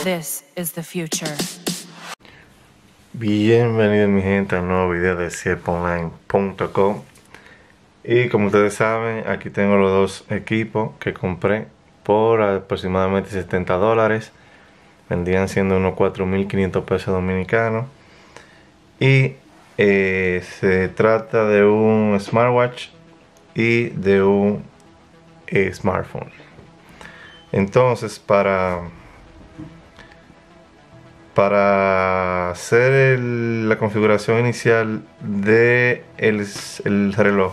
This is the future. Bienvenidos mi gente a un nuevo video de sieponline.com. Y como ustedes saben, aquí tengo los dos equipos que compré por aproximadamente $70. Vendían siendo unos 4.500 pesos dominicanos. Y se trata de un smartwatch y de un smartphone. Entonces para hacer la configuración inicial de el reloj,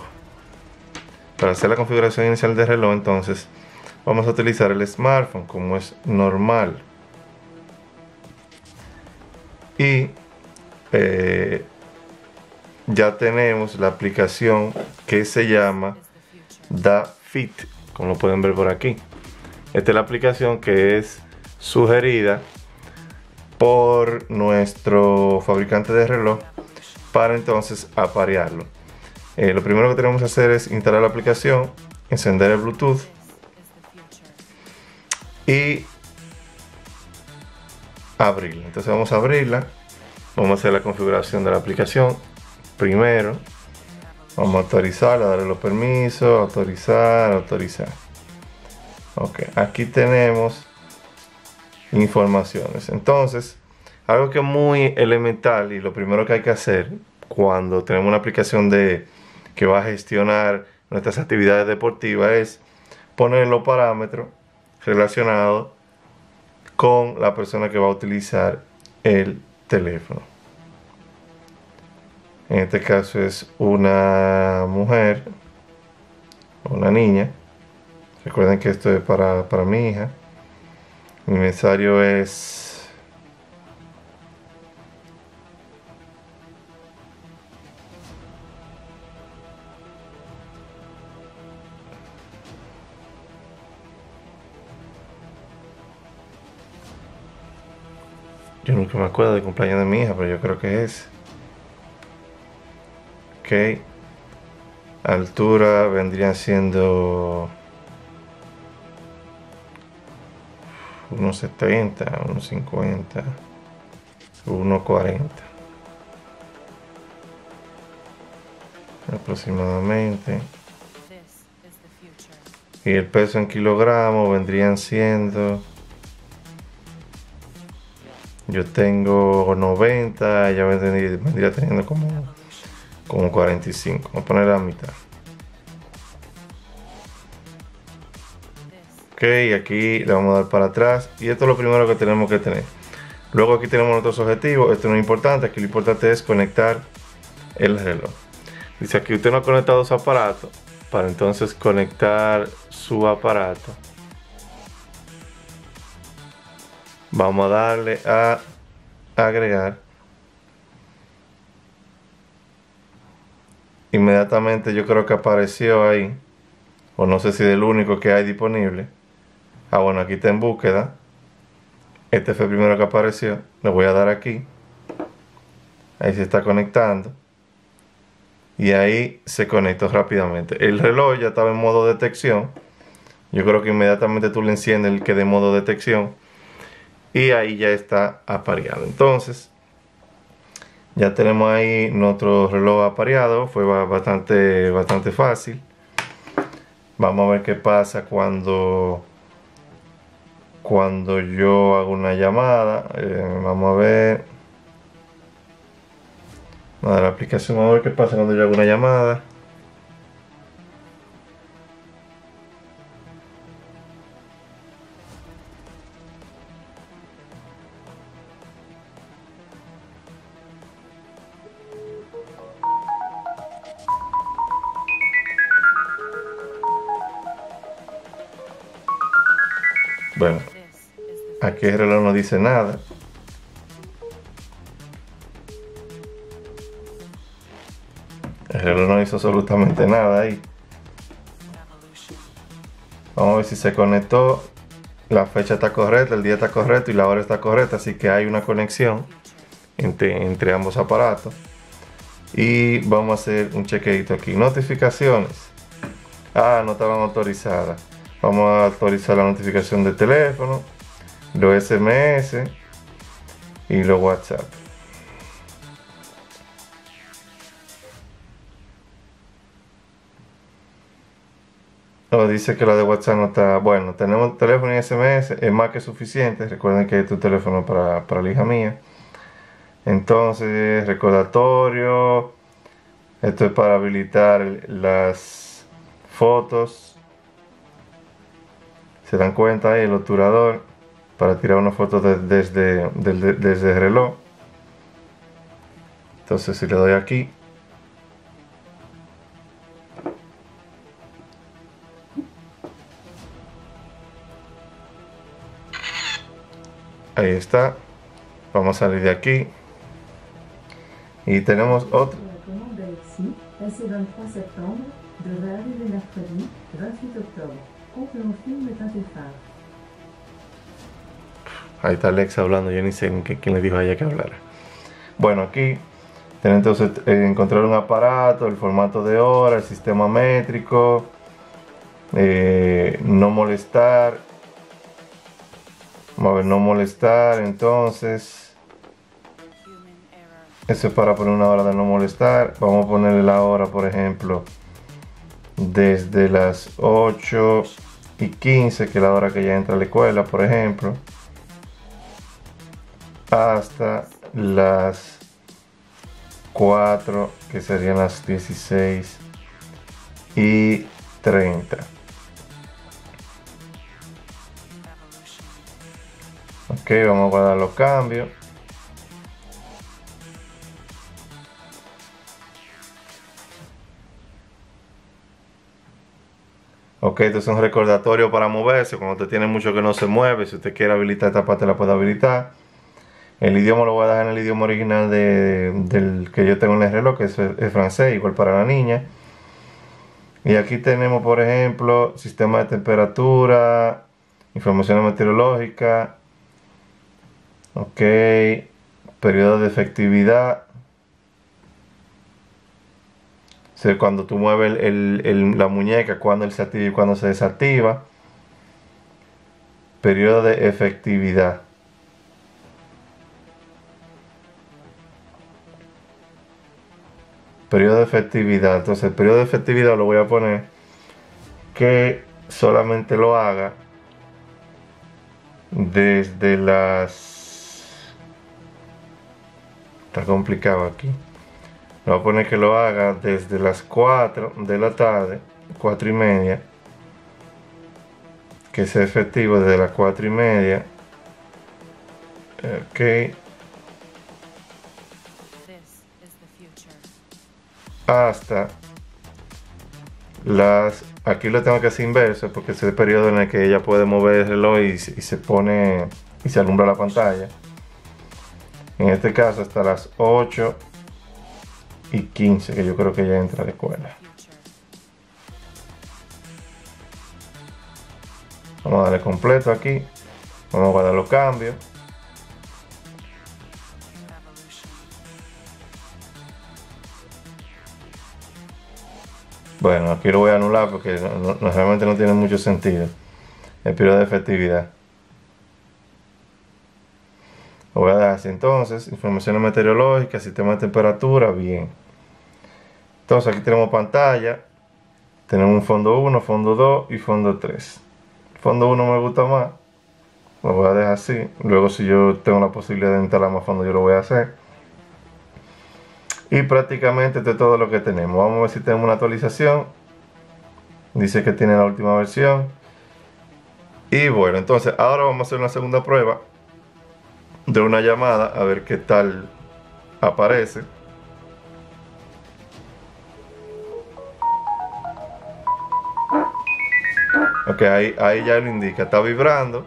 entonces vamos a utilizar el smartphone como es normal. Y ya tenemos la aplicación que se llama DaFit, como lo pueden ver por aquí. Esta es la aplicación que es sugerida por nuestro fabricante de reloj para entonces aparearlo. Lo primero que tenemos que hacer es instalar la aplicación, encender el Bluetooth y abrirla. Entonces vamos a abrirla, vamos a hacer la configuración de la aplicación. Primero vamos a autorizarla, darle los permisos, autorizar. Ok, aquí tenemos informaciones. Entonces, algo que es muy elemental y lo primero que hay que hacer cuando tenemos una aplicación que va a gestionar nuestras actividades deportivas es poner los parámetros relacionados con la persona que va a utilizar el teléfono. En este caso es una mujer, una niña. Recuerden que esto es para mi hija. Mi mensaje es yo nunca me acuerdo del cumpleaños de mi hija, pero yo creo que es. Ok. Altura vendrían siendo unos 70, unos 50, unos 40 aproximadamente. Y el peso en kilogramos vendrían siendo, yo tengo 90, ella vendría teniendo como 45. Vamos a poner la mitad. Ok, aquí le vamos a dar para atrás y esto es lo primero que tenemos que tener. Luego aquí tenemos nuestros objetivos. Esto no es importante, aquí lo importante es conectar el reloj. Dice aquí usted no ha conectado su aparato. Para entonces conectar su aparato, vamos a darle a agregar. Inmediatamente yo creo que apareció ahí, o no sé si es el único que hay disponible. Ah, bueno, aquí está en búsqueda. Este fue el primero que apareció. Le voy a dar aquí. Ahí se está conectando. Y ahí se conectó rápidamente. El reloj ya estaba en modo detección. Yo creo que inmediatamente tú le enciendes el que de modo detección. Y ahí ya está apareado. Entonces, ya tenemos ahí nuestro reloj apareado. Fue bastante fácil. Vamos a ver qué pasa cuando yo hago una llamada. Vamos a ver. Vamos a la aplicación, vamos a ver qué pasa cuando yo hago una llamada. Bueno, aquí el reloj no dice nada. El reloj no hizo absolutamente nada ahí. Vamos a ver si se conectó. La fecha está correcta, el día está correcto y la hora está correcta. Así que hay una conexión entre ambos aparatos. Y vamos a hacer un chequeito aquí. Notificaciones. Ah, no estaban autorizadas. Vamos a actualizar la notificación del teléfono. los SMS y los WhatsApp. Dice que la de WhatsApp no está. Bueno, tenemos teléfono y SMS, es más que suficiente. Recuerden que es tu teléfono para la hija mía. Entonces, recordatorio. Esto es para habilitar las fotos. Se dan cuenta ahí el obturador para tirar una foto desde el reloj. Entonces, si le doy aquí, ahí está. Vamos a salir de aquí. Y tenemos otro. Passé 23 septembre, devrait arriver mercredi 28 octobre. Complément film est un phare. Ahí está Alexa hablando, yo ni sé quién le dijo a ella que hablara. Bueno, aquí tenemos entonces encontrar un aparato, el formato de hora, el sistema métrico, no molestar. Vamos a ver, no molestar, entonces. Eso es para poner una hora de no molestar. Vamos a ponerle la hora, por ejemplo, desde las 8:15, que es la hora que ella entra a la escuela, por ejemplo, hasta las 4, que serían las 16:30. Ok, vamos a guardar los cambios. Ok, entonces es un recordatorio para moverse. Cuando usted tiene mucho que no se mueve, si usted quiere habilitar esta parte, la puede habilitar. El idioma lo voy a dejar en el idioma original del que yo tengo en el reloj, que es francés, igual para la niña. Y aquí tenemos, por ejemplo, sistema de temperatura, información meteorológica. Ok, periodo de efectividad. O sea, cuando tú mueves la muñeca, cuando él se activa y cuando se desactiva. Periodo de efectividad. Periodo de efectividad. Entonces el periodo de efectividad lo voy a poner que solamente lo haga desde las... Está complicado aquí. Le voy a poner que lo haga desde las 4 de la tarde, 4:30. Que sea efectivo desde las 4:30. Ok. Hasta las... Aquí lo tengo que hacer inverso porque es el periodo en el que ella puede mover el reloj y se pone y se alumbra la pantalla. En este caso hasta las 8:15, que yo creo que ella entra a la escuela. Vamos a darle completo aquí. Vamos a guardar los cambios. Bueno, aquí lo voy a anular porque realmente no tiene mucho sentido el periodo de efectividad. Lo voy a dar así entonces. Informaciones meteorológicas, sistema de temperatura, bien. Entonces aquí tenemos pantalla. Tenemos un fondo 1, fondo 2 y fondo 3. Fondo 1 me gusta más. Lo voy a dejar así. Luego si yo tengo la posibilidad de instalar más fondo, yo lo voy a hacer. Y prácticamente esto es todo lo que tenemos. Vamos a ver si tenemos una actualización. Dice que tiene la última versión. Y bueno, entonces ahora vamos a hacer una segunda prueba de una llamada. A ver qué tal aparece. Ok, ahí ya lo indica. Está vibrando.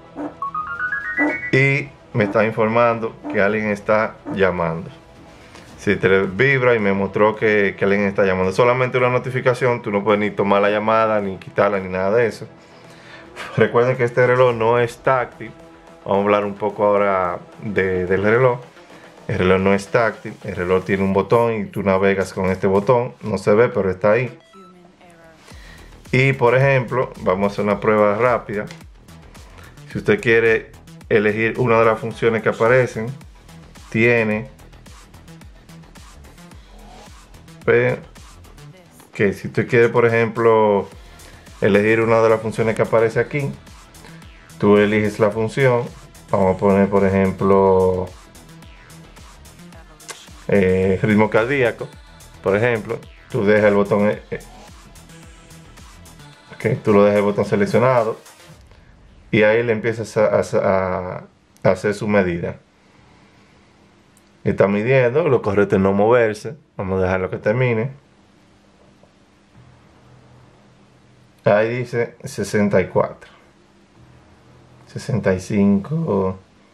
Y me está informando que alguien está llamando. Si te vibra y me mostró que alguien está llamando. Solamente una notificación, tú no puedes ni tomar la llamada, ni quitarla, ni nada de eso. Recuerden que este reloj no es táctil. Vamos a hablar un poco ahora del reloj. El reloj no es táctil, el reloj tiene un botón y tú navegas con este botón. No se ve, pero está ahí. Y por ejemplo, vamos a hacer una prueba rápida. Si usted quiere elegir una de las funciones que aparecen. Tiene que si tú quieres, por ejemplo, elegir una de las funciones que aparece aquí, tú eliges la función. Vamos a poner, por ejemplo, ritmo cardíaco. Por ejemplo, tú dejas el botón, tú lo dejas el botón seleccionado y ahí le empiezas a hacer su medida. Está midiendo, lo correcto es no moverse. Vamos a dejarlo que termine. Ahí dice 64, 65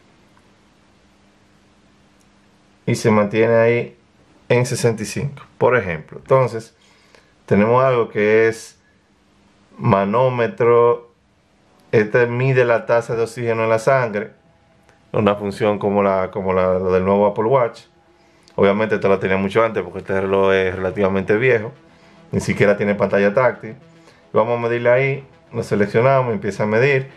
y se mantiene ahí en 65, por ejemplo. Entonces tenemos algo que es manómetro. Este mide la tasa de oxígeno en la sangre, una función como la del nuevo Apple Watch. Obviamente esta la tenía mucho antes porque este reloj es relativamente viejo, ni siquiera tiene pantalla táctil. Vamos a medirle ahí, lo seleccionamos, empieza a medir.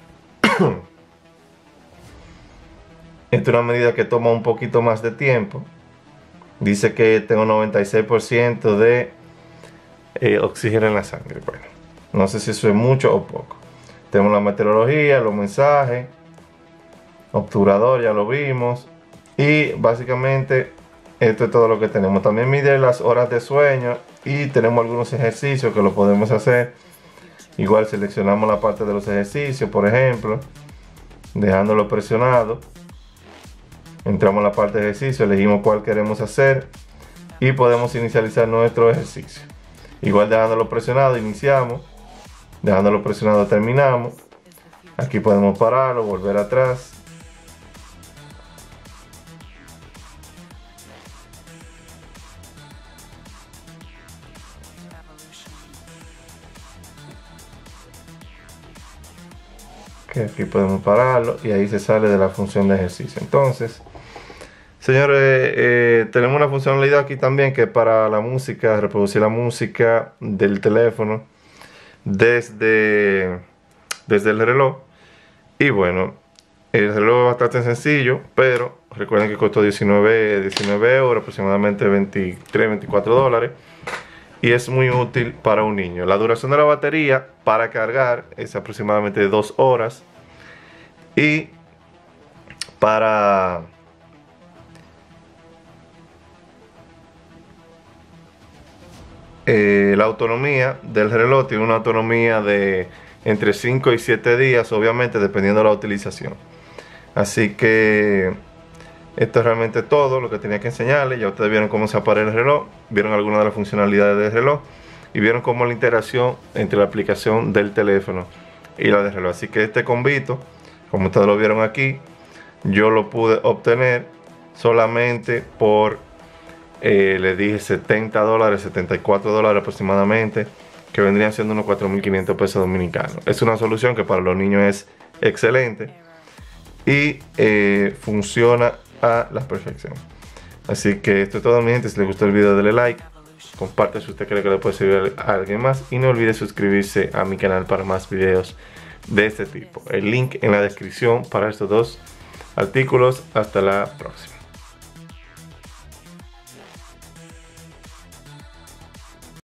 Esta es una medida que toma un poquito más de tiempo. Dice que tengo 96% de oxígeno en la sangre. Bueno, no sé si eso es mucho o poco. Tenemos la meteorología, los mensajes, obturador, ya lo vimos. Y básicamente esto es todo lo que tenemos. También mide las horas de sueño y tenemos algunos ejercicios que lo podemos hacer. Igual seleccionamos la parte de los ejercicios, por ejemplo, dejándolo presionado. Entramos a la parte de ejercicio, elegimos cuál queremos hacer y podemos inicializar nuestro ejercicio. Igual dejándolo presionado, iniciamos. Dejándolo presionado, terminamos. Aquí podemos pararlo, volver atrás. Aquí podemos pararlo y ahí se sale de la función de ejercicio. Entonces, señores, tenemos una funcionalidad aquí también que es para la música, reproducir la música del teléfono desde el reloj. Y bueno, el reloj es bastante sencillo, pero recuerden que costó 19 euros, aproximadamente 23, 24 dólares. Y es muy útil para un niño. La duración de la batería para cargar es aproximadamente de 2 horas. Y para la autonomía del reloj, tiene una autonomía de entre 5 y 7 días, obviamente dependiendo de la utilización. Así que esto es realmente todo lo que tenía que enseñarles. Ya ustedes vieron cómo se apaga el reloj, vieron algunas de las funcionalidades del reloj y vieron cómo la interacción entre la aplicación del teléfono y la del reloj. Así que este combito, como ustedes lo vieron aquí, yo lo pude obtener solamente por, les dije 70 dólares, 74 dólares aproximadamente, que vendrían siendo unos 4.500 pesos dominicanos. Es una solución que para los niños es excelente y funciona a la perfección. Así que esto es todo, mi gente. Si les gustó el video, denle like, comparte si usted cree que le puede servir a alguien más y no olvide suscribirse a mi canal para más videos de este tipo. El link en la descripción para estos dos artículos. Hasta la próxima.